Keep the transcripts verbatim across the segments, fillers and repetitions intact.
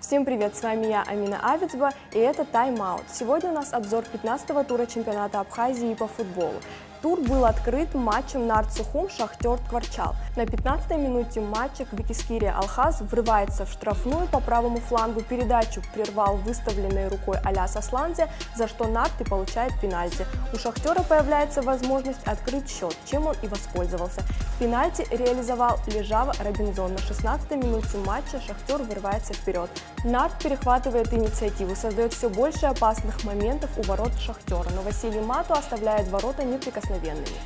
Всем привет, с вами я, Амина Авицба, и это Тайм-аут. Сегодня у нас обзор пятнадцатого тура чемпионата Абхазии по футболу. Тур был открыт матчем Нарт-Сухум Шахтер-Кварчал. На пятнадцатой минуте матча Квикискирия Алхаз врывается в штрафную по правому флангу, передачу прервал выставленной рукой Аляс Асланзе, за что Нарт и получает пенальти. У Шахтера появляется возможность открыть счет, чем он и воспользовался. Пенальти реализовал Лежава Робинзон. На шестнадцатой минуте матча Шахтер вырывается вперед. Нарт перехватывает инициативу, создает все больше опасных моментов у ворот Шахтера, но Василий Мато оставляет ворота неприкосновенными.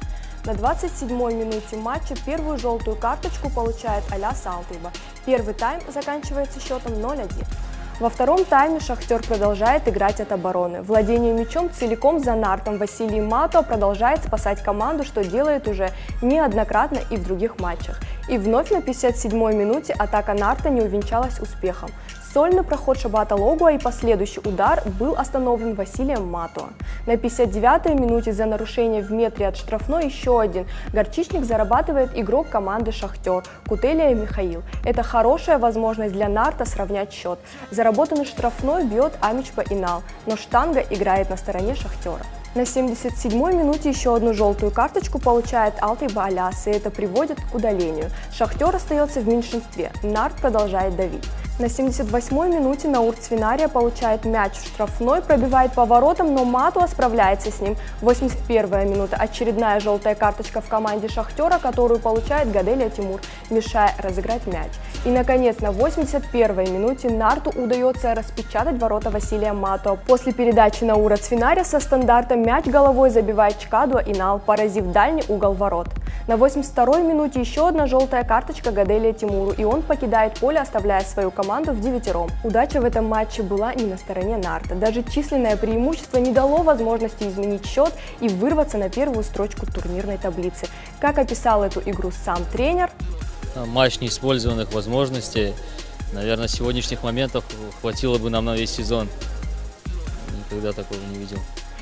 На двадцать седьмой минуте матча первую желтую карточку получает Аляс Алтайба. Первый тайм заканчивается счетом ноль один. Во втором тайме Шахтер продолжает играть от обороны. Владение мячом целиком за Нартом Василий Мато продолжает спасать команду, что делает уже неоднократно и в других матчах. И вновь на пятьдесят седьмой минуте атака Нарта не увенчалась успехом. Сольный проход Шабата Логуа и последующий удар был остановлен Василием Мато. На пятьдесят девятой минуте за нарушение в метре от штрафной еще один горчичник зарабатывает игрок команды Шахтер Кутелия Михаил. Это хорошая возможность для Нарта сравнять счет. Заработанный штрафной бьет Амичба Инал, но штанга играет на стороне Шахтера. На семьдесят седьмой минуте еще одну желтую карточку получает Алтайба Аляс, и это приводит к удалению. Шахтер остается в меньшинстве, Нарт продолжает давить. На семьдесят восьмой минуте Наур Цвинария получает мяч в штрафной, пробивает по воротам, но Матуа справляется с ним. восемьдесят первая минута. Очередная желтая карточка в команде Шахтера, которую получает Гаделия Тимур, мешая разыграть мяч. И, наконец, на восемьдесят первой минуте Нарту удается распечатать ворота Василия Матуа. После передачи Наура Цвинария со стандарта мяч головой забивает Чкадуа Инал, поразив дальний угол ворот. На восемьдесят второй минуте еще одна желтая карточка Гаделия Тимуру, и он покидает поле, оставляя свою команду в девятером. Удача в этом матче была не на стороне Нарта. Даже численное преимущество не дало возможности изменить счет и вырваться на первую строчку турнирной таблицы. Как описал эту игру сам тренер: матч неиспользованных возможностей. Наверное, сегодняшних моментов хватило бы нам на весь сезон. Никогда такого не видел.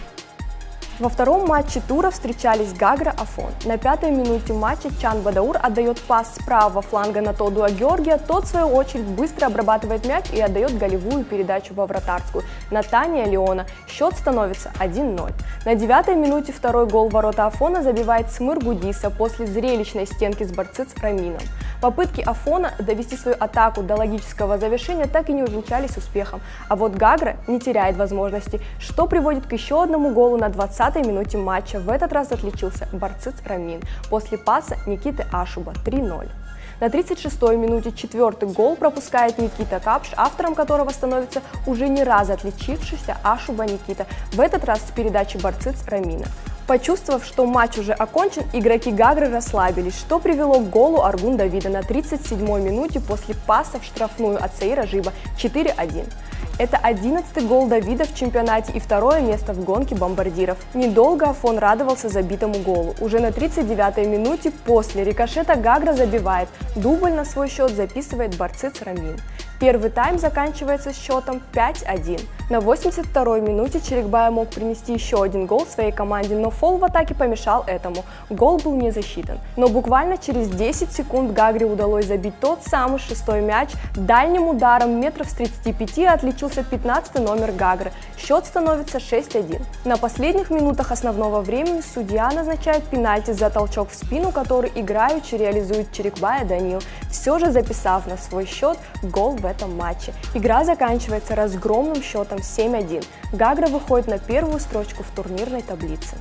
Во втором матче тура встречались Гагра Афон. На пятой минуте матча Чан Бадаур отдает пас с правого фланга на Тодуа Георгия, тот в свою очередь быстро обрабатывает мяч и отдает голевую передачу во вратарскую на Тания Леона. Счет становится один ноль. На девятой минуте второй гол ворота Афона забивает Смыр Гудиса после зрелищной стенки с Барциц Рамином. Попытки Афона довести свою атаку до логического завершения так и не увенчались успехом, а вот Гагра не теряет возможности, что приводит к еще одному голу на двадцатой минуте матча. В этот раз отличился Барциц Рамин после паса Никиты Ашуба три ноль. На тридцать шестой минуте четвертый гол пропускает Никита Капш, автором которого становится уже не раз отличившийся Ашуба Никита, в этот раз с передачи Барциц Рамина. Почувствовав, что матч уже окончен, игроки Гагры расслабились, что привело к голу Аргун Давида на тридцать седьмой минуте после паса в штрафную от Саира Жиба четыре один. Это одиннадцатый гол Давида в чемпионате и второе место в гонке бомбардиров. Недолго Афон радовался забитому голу. Уже на тридцать девятой минуте после рикошета Гагра забивает. Дубль на свой счет записывает Барциц Рамин. Первый тайм заканчивается счетом пять один. На восемьдесят второй минуте Черекбай мог принести еще один гол своей команде, но фол в атаке помешал этому. Гол был не засчитан. Но буквально через десять секунд Гагре удалось забить тот самый шестой мяч. Дальним ударом метров с тридцати пяти отличился пятнадцатый номер Гагры. Счет становится шесть один. На последних минутах основного времени судья назначает пенальти за толчок в спину, который играючи реализует Черекбая Данил, все же записав на свой счет гол в этом матче. Игра заканчивается разгромным счетом семь один. Гагра выходит на первую строчку в турнирной таблице.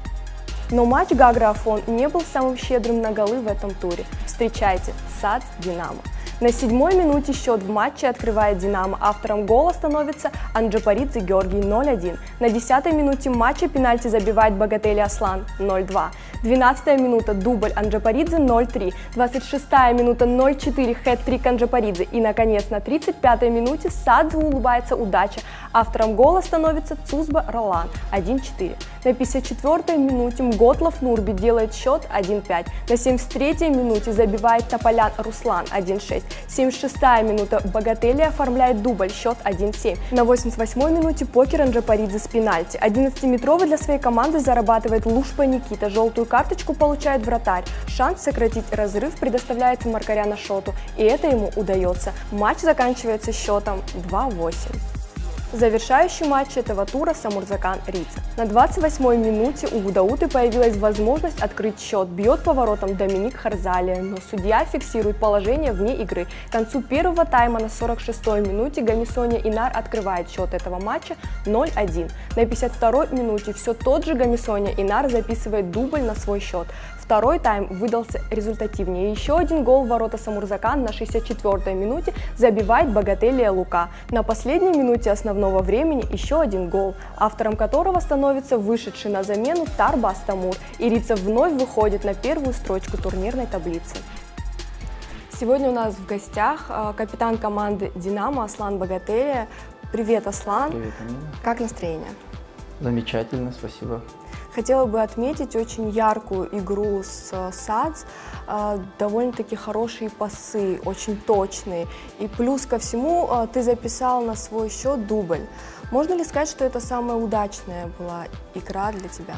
Но матч Гагра-Афон не был самым щедрым на голы в этом туре. Встречайте САЦ Динамо. На седьмой минуте счет в матче открывает Динамо. Автором гола становится Анджапаридзе Георгий ноль один. На десятой минуте матча пенальти забивает Богатели Аслан ноль два. двенадцатая минута дубль Анджапаридзе ноль три. двадцать шестая минута ноль четыре хэт-трик Анджапаридзе. И, наконец, на тридцать пятой минуте Садзе улыбается удача. Автором гола становится Цузба Ролан один четыре. На пятьдесят четвёртой минуте Мготлов Нурби делает счет один пять. На семьдесят третьей минуте забивает Тополян Руслан один шесть. семьдесят шестая минута Богатели оформляет дубль, счет один семь. На восемьдесят восьмой минуте покер Анджапаридзе с пенальти. одиннадцатиметровый для своей команды зарабатывает Лушпа Никита. Желтую карточку получает вратарь. Шанс сократить разрыв предоставляется Маркаряну Шоту, и это ему удается. Матч заканчивается счетом два восемь. Завершающий матч этого тура Самурзакан Рица. На двадцать восьмой минуте у Гудауты появилась возможность открыть счет. Бьет поворотом Доминик Харзалия, но судья фиксирует положение вне игры. К концу первого тайма на сорок шестой минуте Гамисония Инар открывает счет этого матча ноль один. На пятьдесят второй минуте все тот же Гамисония Инар записывает дубль на свой счет. Второй тайм выдался результативнее. Еще один гол в ворота Самурзакан на шестьдесят четвёртой минуте забивает Богателия Лука. На последней минуте основного времени еще один гол, автором которого становится вышедший на замену Тарбас Тамур. И Рица вновь выходит на первую строчку турнирной таблицы. Сегодня у нас в гостях капитан команды «Динамо» Аслан Богателия. Привет, Аслан. Привет, Амина. Как настроение? Замечательно, спасибо. Хотела бы отметить очень яркую игру с САДС, довольно-таки хорошие пасы, очень точные. И плюс ко всему ты записал на свой счет дубль. Можно ли сказать, что это самая удачная была игра для тебя?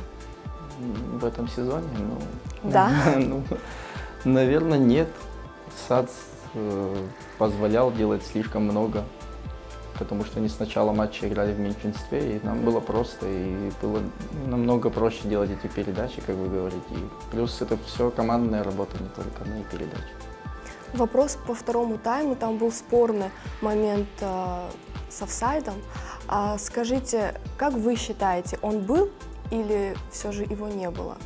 В этом сезоне? Ну, да. ну, наверное, нет. САДС э, позволял делать слишком много, потому что они с начала матча играли в меньшинстве, и нам было просто, и было намного проще делать эти передачи, как вы говорите. И плюс это все командная работа, не только мои передачи. Вопрос по второму тайму, там был спорный момент э, с офсайдом. А скажите, как вы считаете, он был или все же его не было?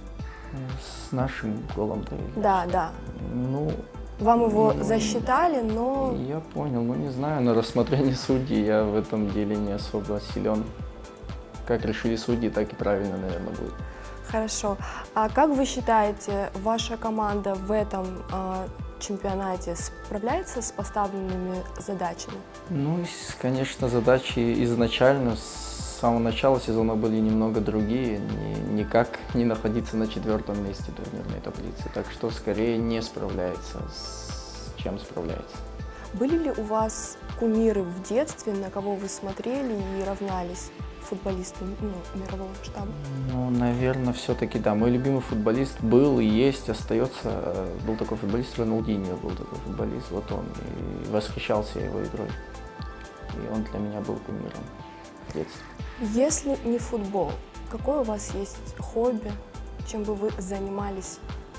С нашим голом, да? Да, да. Ну, Вам его ну, засчитали, но... Я понял, ну не знаю, на рассмотрение судей я в этом деле не особо силен. Как решили судьи, так и правильно, наверное, будет. Хорошо. А как вы считаете, ваша команда в этом э, чемпионате справляется с поставленными задачами? Ну, конечно, задачи изначально, с самого начала сезона были немного другие. Ни, никак не находиться на четвертом месте турнирной таблицы. Так что скорее не справляется, с чем справляется. Были ли у вас кумиры в детстве, на кого вы смотрели и равнялись футболистам, ну, мирового масштаба? Ну, наверное, все-таки да. Мой любимый футболист был и есть, остается. Был такой футболист, Роналдиньо был такой футболист, вот он. И восхищался его игрой. И он для меня был кумиром в детстве. Если не футбол, какое у вас есть хобби, чем бы вы занимались?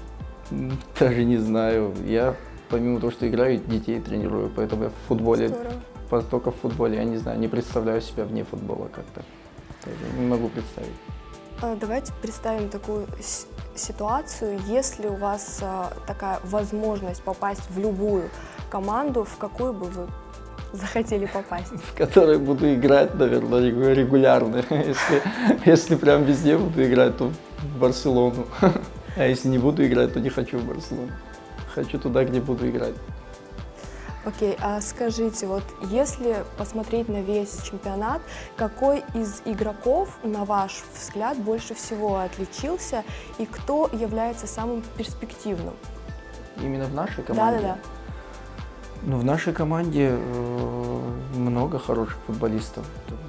Даже не знаю. Я, помимо того, что играю, детей тренирую, поэтому я в футболе, Здорово. только в футболе, я не знаю, не представляю себя вне футбола как-то. Не могу представить. Давайте представим такую ситуацию. Если у вас такая возможность попасть в любую команду, в какую бы вы захотели попасть? В которой буду играть, наверное, регулярно. Если, если прям везде буду играть, то в Барселону. А если не буду играть, то не хочу в Барселону. Хочу туда, где буду играть. Окей, а скажите, вот если посмотреть на весь чемпионат, какой из игроков, на ваш взгляд, больше всего отличился и кто является самым перспективным? Именно в нашей команде? Да-да-да. Ну, в нашей команде э, много хороших футболистов.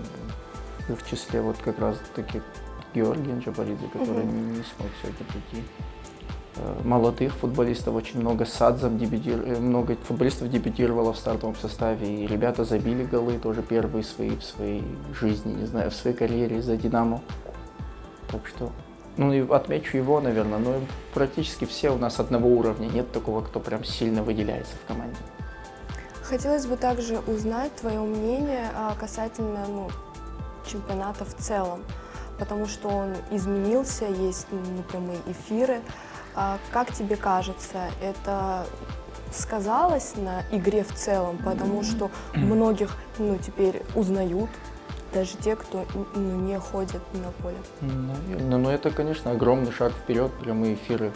В их числе вот как раз таки Георгий Анджабаридзе, который uh-huh. не, не смог сегодня прийти. Э, молодых футболистов очень много. Садзом дебютир... много футболистов дебютировало в стартовом составе. И ребята забили голы тоже первые свои в своей жизни, не знаю, в своей карьере за «Динамо». Так что, ну и отмечу его, наверное, но практически все у нас одного уровня. Нет такого, кто прям сильно выделяется в команде. Хотелось бы также узнать твое мнение касательно ну, чемпионата в целом, потому что он изменился, есть непрямые эфиры. Как тебе кажется, это сказалось на игре в целом, потому что многих ну, теперь узнают, даже те, кто ну, не ходит на поле? Наверное, но это, конечно, огромный шаг вперед, прямые эфиры.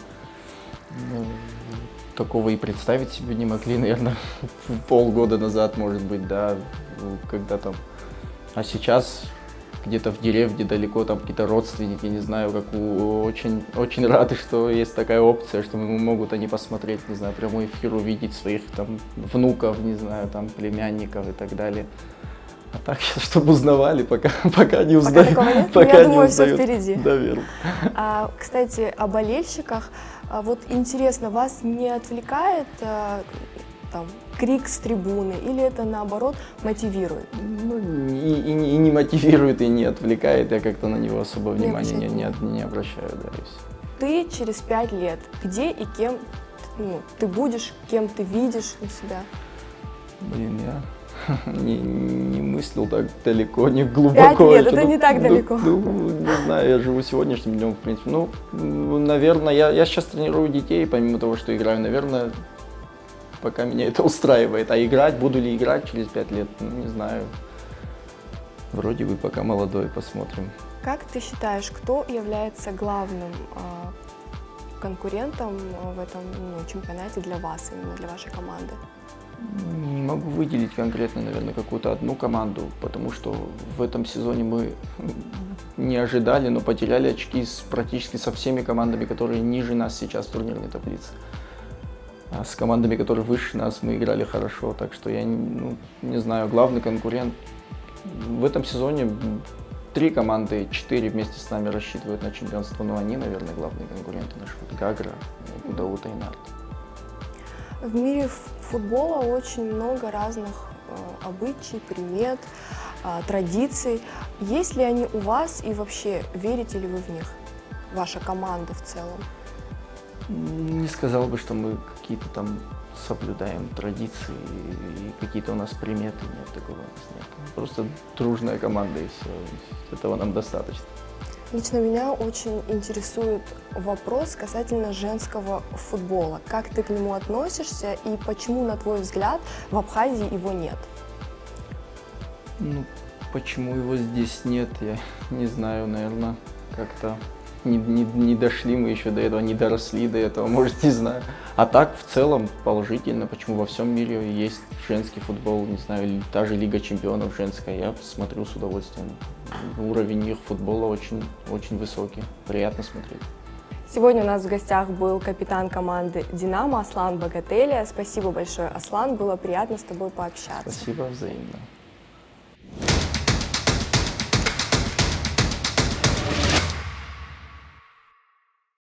Такого и представить себе не могли, наверное, полгода назад, может быть, да, когда там. А сейчас где-то в деревне далеко, там какие-то родственники, не знаю, как у, очень, очень рады, что есть такая опция, что могут они посмотреть, не знаю, прямой эфир, увидеть своих там внуков, не знаю, там племянников и так далее. А так, чтобы узнавали, пока, пока не Пока узнают. такого нет? Пока Я не думаю, все узнают. впереди. Наверное. А, кстати, о болельщиках. А, вот интересно, вас не отвлекает а, там, крик с трибуны или это наоборот мотивирует? Ну, и, и, не- и не мотивирует, и не отвлекает, я как-то на него особо Не внимания не, обращаете не, не обращаю, да, и всё. Ты через пять лет, где и кем ну, ты будешь, кем ты видишь у себя? Блин, я не, не мыслил так далеко, не глубоко. Пять лет, это ну, не так ну, далеко. Ну, не знаю, я живу сегодняшним днем, в принципе. Ну, м, наверное, я, я сейчас тренирую детей, помимо того, что играю, наверное, пока меня это устраивает. А играть, буду ли играть через пять лет, ну, не знаю. Вроде бы пока молодой, посмотрим. Как ты считаешь, кто является главным а, конкурентом в этом ну, чемпионате для вас, именно для вашей команды? Не могу выделить конкретно, наверное, какую-то одну команду, потому что в этом сезоне мы не ожидали, но потеряли очки с, практически со всеми командами, которые ниже нас сейчас в турнирной таблице. А с командами, которые выше нас, мы играли хорошо, так что я ну, не знаю, главный конкурент в этом сезоне три команды, четыре вместе с нами рассчитывают на чемпионство, но они, наверное, главные конкуренты наши. Вот Гагра, Гудаута и Нарт. В мире ф- футбола очень много разных э, обычаев, примет, э, традиций. Есть ли они у вас и вообще верите ли вы в них? Ваша команда в целом? Не сказал бы, что мы какие-то там соблюдаем традиции и какие-то у нас приметы, нет, такого у нас нет. Просто дружная команда и все, этого нам достаточно. Лично меня очень интересует вопрос касательно женского футбола. Как ты к нему относишься и почему, на твой взгляд, в Абхазии его нет? Ну, почему его здесь нет, я не знаю, наверное, как-то не, не, не дошли мы еще до этого, не доросли до этого, может, не знаю. А так, в целом, положительно, почему во всем мире есть женский футбол, не знаю, или та же Лига чемпионов женская, я смотрю с удовольствием. Уровень их футбола очень, очень высокий, приятно смотреть. Сегодня у нас в гостях был капитан команды «Динамо» Аслан Багателия. Спасибо большое, Аслан, было приятно с тобой пообщаться. Спасибо, взаимно.